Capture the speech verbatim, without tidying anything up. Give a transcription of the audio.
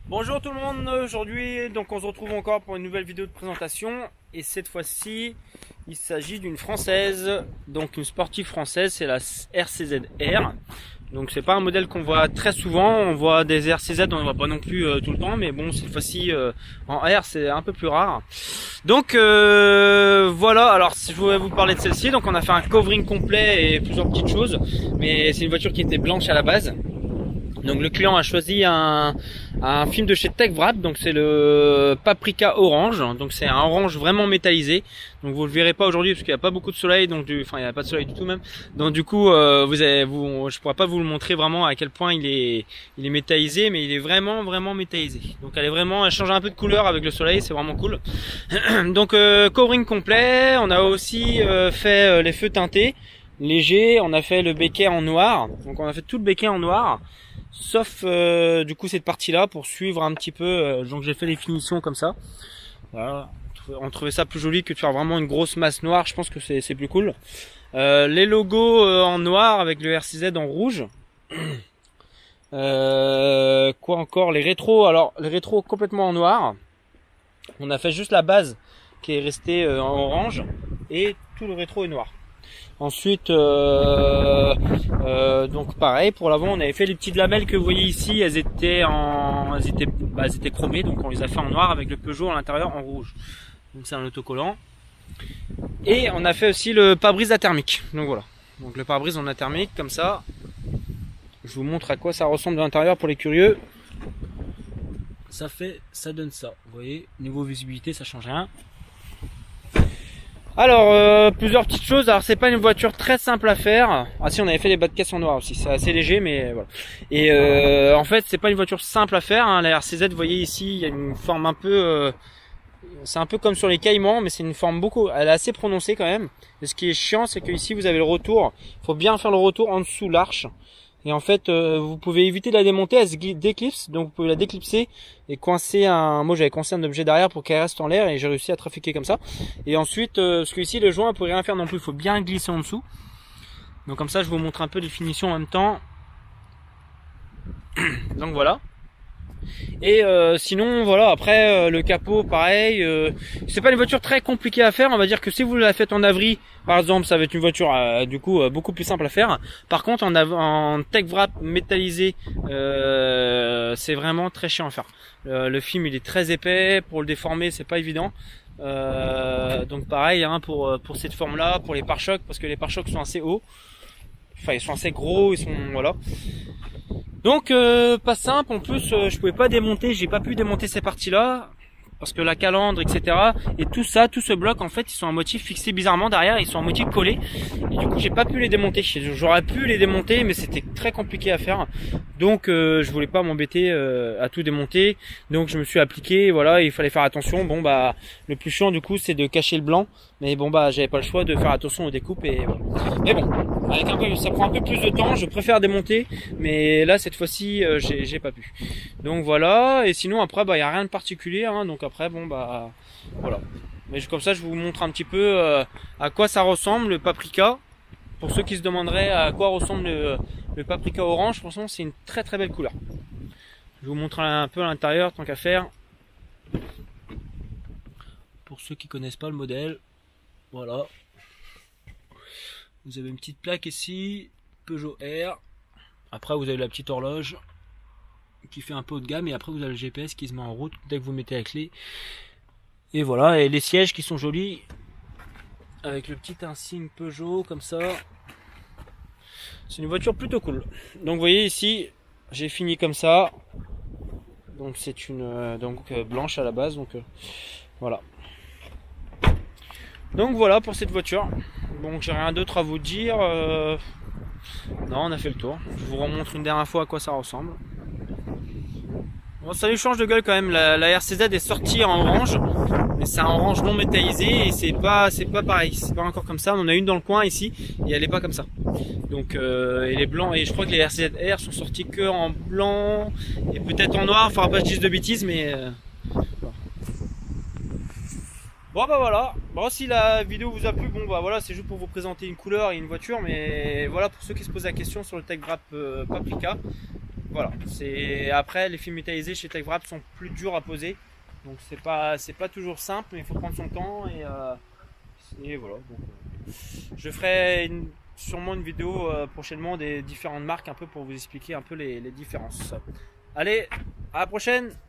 Bonjour tout le monde, aujourd'hui donc on se retrouve encore pour une nouvelle vidéo de présentation et cette fois-ci il s'agit d'une française, donc une sportive française, c'est la R C Z R. Donc c'est pas un modèle qu'on voit très souvent, on voit des R C Z, on ne voit pas non plus euh, tout le temps, mais bon cette fois-ci euh, en R c'est un peu plus rare. Donc euh, voilà, alors si je voulais vous parler de celle-ci, donc on a fait un covering complet et plusieurs petites choses, mais c'est une voiture qui était blanche à la base. Donc le client a choisi un, un film de chez Tech Wrap, donc c'est le Paprika Orange, donc c'est un orange vraiment métallisé. Donc vous le verrez pas aujourd'hui parce qu'il n'y a pas beaucoup de soleil, donc du, enfin il n'y a pas de soleil du tout même. Donc du coup euh, vous avez, vous, je pourrais pas vous le montrer vraiment à quel point il est, il est métallisé, mais il est vraiment vraiment métallisé. Donc elle est vraiment, elle change un peu de couleur avec le soleil, c'est vraiment cool. Donc euh, covering complet, on a aussi euh, fait euh, les feux teintés légers, on a fait le béquet en noir, donc on a fait tout le béquet en noir. Sauf euh, du coup cette partie là pour suivre un petit peu, euh, donc j'ai fait des finitions comme ça. Voilà, on trouvait ça plus joli que de faire vraiment une grosse masse noire, je pense que c'est plus cool. Euh, les logos euh, en noir avec le R C Z en rouge. Euh, quoi encore, les rétros, alors les rétros complètement en noir. On a fait juste la base qui est restée euh, en orange et tout le rétro est noir. Ensuite, euh, euh, donc pareil pour l'avant, on avait fait les petites lamelles que vous voyez ici, elles étaient en, elles étaient, bah, elles étaient chromées, donc on les a fait en noir avec le Peugeot à l'intérieur en rouge. Donc c'est un autocollant. Et on a fait aussi le pare-brise athermique. Donc voilà. Donc le pare-brise en athermique comme ça. Je vous montre à quoi ça ressemble de l'intérieur pour les curieux. Ça fait, ça donne ça. Vous voyez, niveau visibilité, ça change rien. Alors euh, plusieurs petites choses. Alors c'est pas une voiture très simple à faire. Ah si, on avait fait les bas de caisse en noir aussi, c'est assez léger mais voilà. Et euh, en fait c'est pas une voiture simple à faire, hein. La R C Z, vous voyez ici, il y a une forme un peu euh, c'est un peu comme sur les Caïmans, mais c'est une forme beaucoup, elle est assez prononcée quand même. Et ce qui est chiant, c'est que ici vous avez le retour, il faut bien faire le retour en dessous l'arche. Et en fait, euh, vous pouvez éviter de la démonter, elle se déclipse, donc vous pouvez la déclipser et coincer un... Moi j'avais coincé un objet derrière pour qu'elle reste en l'air et j'ai réussi à trafiquer comme ça. Et ensuite, euh, parce que ici le joint ne peut rien faire non plus, il faut bien glisser en dessous. Donc comme ça, je vous montre un peu les finitions en même temps. Donc voilà. Et euh, sinon voilà, après euh, le capot pareil, euh, c'est pas une voiture très compliquée à faire, on va dire que si vous la faites en Avery par exemple, ça va être une voiture euh, du coup euh, beaucoup plus simple à faire. Par contre en, en Tech Wrap métallisé, euh, c'est vraiment très chiant à faire. Euh, le film il est très épais, pour le déformer c'est pas évident. Euh, donc pareil hein, pour, pour cette forme là, pour les pare-chocs, parce que les pare-chocs sont assez hauts, enfin ils sont assez gros, ils sont voilà. Donc euh, pas simple, en plus euh, je pouvais pas démonter, j'ai pas pu démonter ces parties là parce que la calandre etc et tout ça, tout ce bloc en fait ils sont en motif fixé bizarrement derrière, ils sont en motif collé et du coup j'ai pas pu les démonter. J'aurais pu les démonter mais c'était très compliqué à faire, donc euh, je voulais pas m'embêter euh, à tout démonter, donc je me suis appliqué, voilà, il fallait faire attention. Bon bah le plus chiant du coup c'est de cacher le blanc, mais bon bah j'avais pas le choix de faire attention aux découpes et voilà. Mais bon, avec un peu, ça prend un peu plus de temps, je préfère démonter, mais là cette fois-ci euh, j'ai pas pu. Donc voilà, et sinon après bah y a rien de particulier hein, donc après bon bah voilà. Mais comme ça je vous montre un petit peu euh, à quoi ça ressemble le Paprika. Pour ceux qui se demanderaient à quoi ressemble le, le Paprika orange, franchement c'est une très très belle couleur. Je vous montre un peu à l'intérieur tant qu'à faire. Pour ceux qui connaissent pas le modèle, voilà. Vous avez une petite plaque ici, Peugeot R. Après vous avez la petite horloge qui fait un peu haut de gamme, et après vous avez le G P S qui se met en route dès que vous mettez la clé. Et voilà, et les sièges qui sont jolis avec le petit insigne Peugeot comme ça. C'est une voiture plutôt cool. Donc vous voyez ici, j'ai fini comme ça. Donc c'est une euh, donc euh, blanche à la base, donc euh, voilà. Donc voilà pour cette voiture. Donc j'ai rien d'autre à vous dire. Euh... Non, on a fait le tour. Je vous remontre une dernière fois à quoi ça ressemble. Bon, ça lui change de gueule quand même. La, la R C Z est sortie en orange, mais c'est un orange non métallisé et c'est pas, c'est pas pareil. C'est pas encore comme ça. On en a une dans le coin ici et elle est pas comme ça. Donc euh, et les blancs, et je crois que les R C Z R sont sortis que en blanc et peut-être en noir. Faudra pas que je dise de bêtises, mais euh... bon bah voilà. Bon, si la vidéo vous a plu, bon bah voilà, c'est juste pour vous présenter une couleur et une voiture, mais voilà pour ceux qui se posent la question sur le Tech Wrap euh, Paprika. voilà, c'est après les films métallisés chez Techwrap sont plus durs à poser, donc c'est pas c'est pas toujours simple, mais il faut prendre son temps et, euh, et voilà. Donc, euh, je ferai une, sûrement une vidéo euh, prochainement des différentes marques un peu pour vous expliquer un peu les, les différences. Allez, à la prochaine.